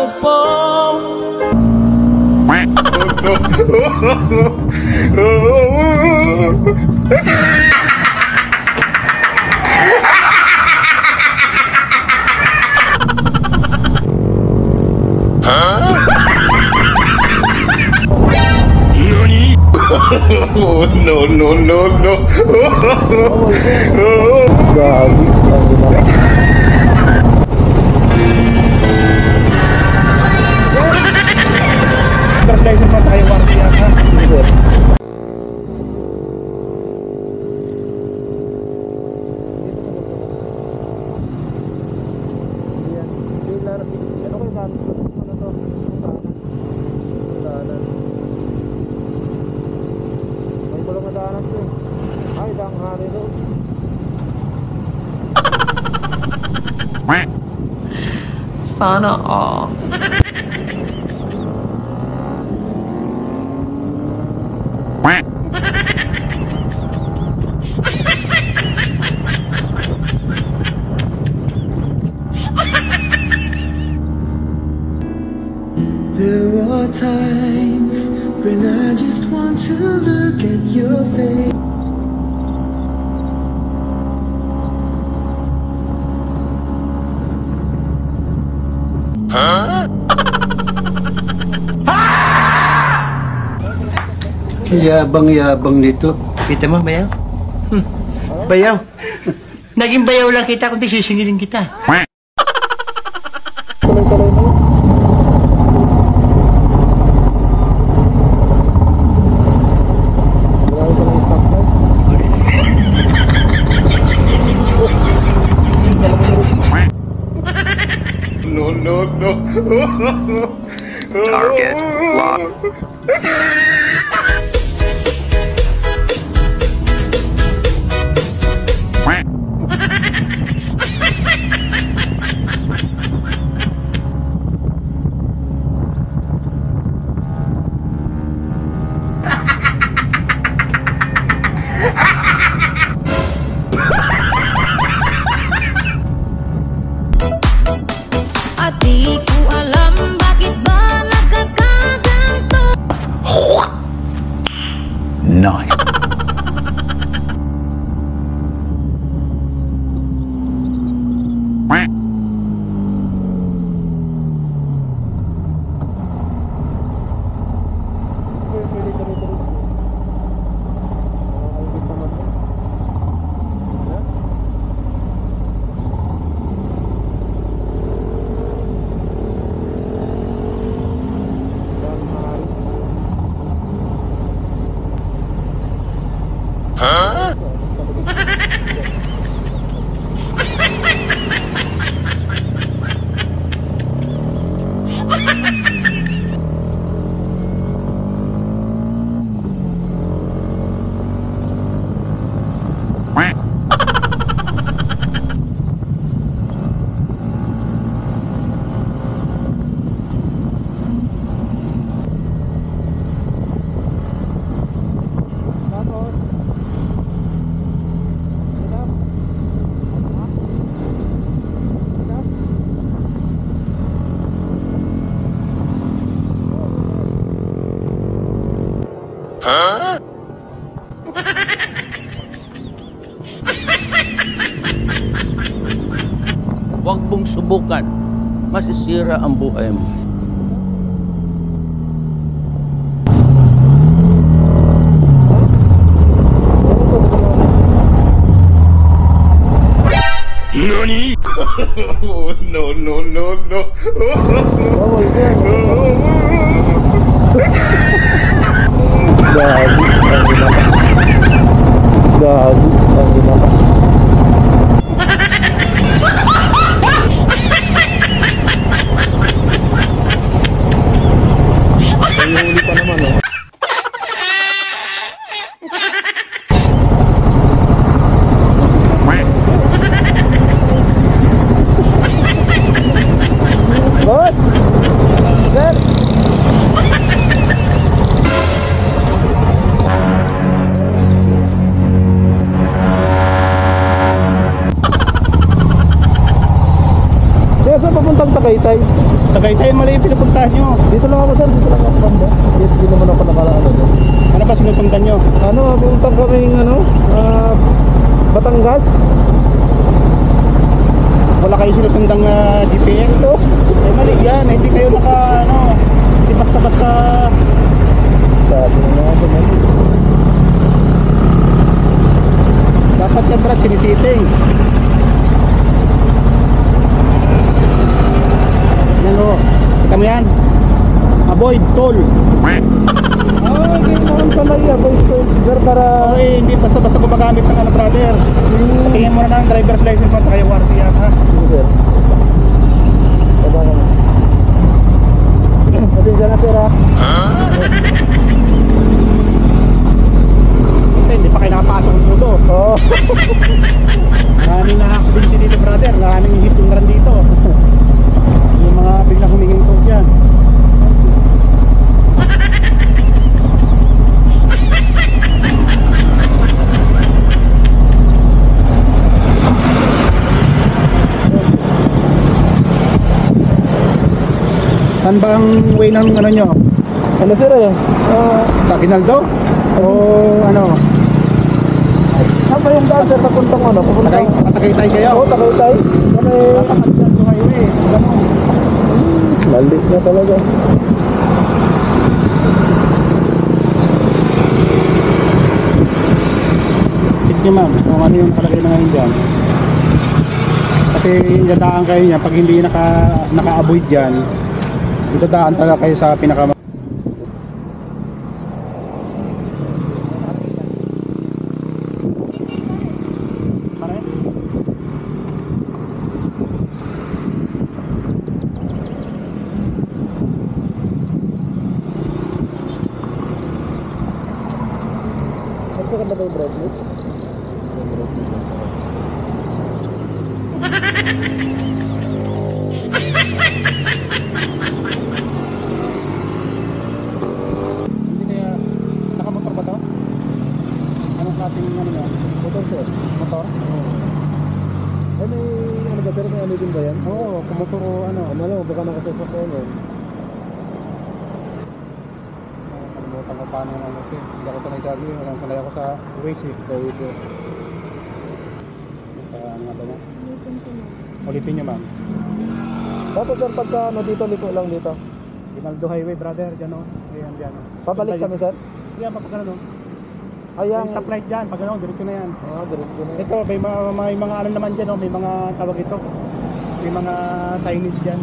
Oh, no, no, no, no. Terus guys, sempat tayo warga ha. Sana all. There are times when I just want to look at your face. Yabang-yabang nito. Kita mo, bayaw? Bayaw. Naging bayaw lang kita kundi sisingilin kita. No, no, no. Target locked. Di ko alam bakit ba nagkakaganto. Nice. Huwag mong subukan. Masisira ang buhay mo. Nani? Oh, no, no, no, no. Tagaytay, mali yung pinupuntahan nyo. Dito lang ako sir, dito lang ako banda. Dito naman ako nakalaano doon. Ano ba sinusundan nyo? Ano, puntang kaming Batangas. Wala kayo sinusundang GPS to? Eh mali yan, hindi kayo hindi basta-basta. Sabi na ako mali. Dapat yan brad, sinisiting. Yan o, kita mo yan. Avoid toll. Hindi naman pala yan. Sir, para... Okay, hindi basta-basta gumagamit ng brother. Tingin mo na ng driver's license mo at kayo warsi yan ha. Sige sir. Baba ka na. Pasensya na sir ha. Hindi pa kayo nakapasok ng puto. Oo. Maraming na-accident dito brother. Maraming hit yung run dito. Yung mga biglang humingin ko dyan. Saan ba ang way ng ano nyo? Ano sir eh? Sa Aguinaldo? O ano? Saan ba yung daan sir papuntang ano? Tagaytay kayo? Oo, Tagaytay. Ano eh? Aguinaldo highway. Ganun. Lalit na talaga. Check nyo ma'am kung ano yung palagay na ngayon dyan. Kasi dadaan kayo niya pag hindi naka-avoid dyan, dadaan talaga kayo sa pinaka Ano ba yung brightness? Hindi kaya nakamotor ba to? Anong klaseng ano yan? Motor sir. Motor? Ay may ano ba sir? May ano din ba yan? Oo, kumotor o ano. Ano, baka nakasasakyan yun. Kalimutan ko paano yung ano. Hindi ako sanay sa akin. Walang sanay ako sa Waze eh. Sa wish yun. Ano nga ba na? Ulitin nyo ma'am. Tapos sir, pagka ano dito, liko lang dito. Aguinaldo Highway brother, dyan o. Ayan, dyan o. Pabalik kami sir? Yan, pag ano. Ayan. May stoplight dyan, pag ano, diretso na yan. Diretso na. Ito, may mga ano naman dyan, may mga tawag ito. May mga signage dyan.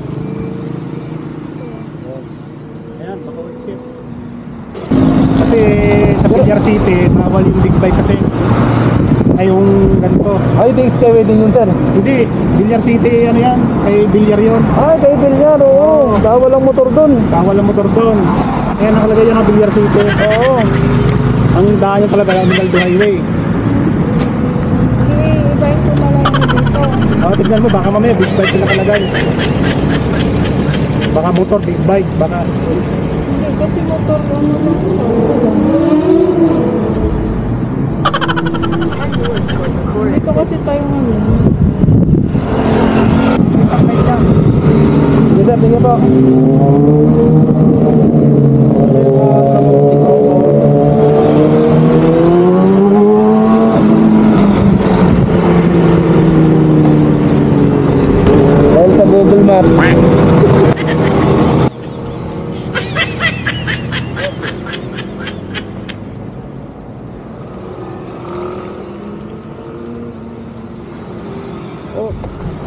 Ayan, pag-uisip. Kasi sa Villar City, bawal yung big bike kasi ay yung ganito. Ay, di Skyway din yun sir. Hindi, Villar City, ano yan? Kay Villar yun. Ay, kay Villar, oo. Bawal ang motor dun. Bawal ang motor doon. Ayan, nakalagay yan ng Villar City. Oo. Ang daan yung talaga, Aguinaldo Highway. I-bike ko na lang dito. Tignan mo, baka mamaya big bike yung nakalagay. Baka motor, big bike, baka... Hindi, kasi motor ko na lang ito kasi tayo ngayon. Yes sir, tingnan po. Dahil sa Google Maps. Oh,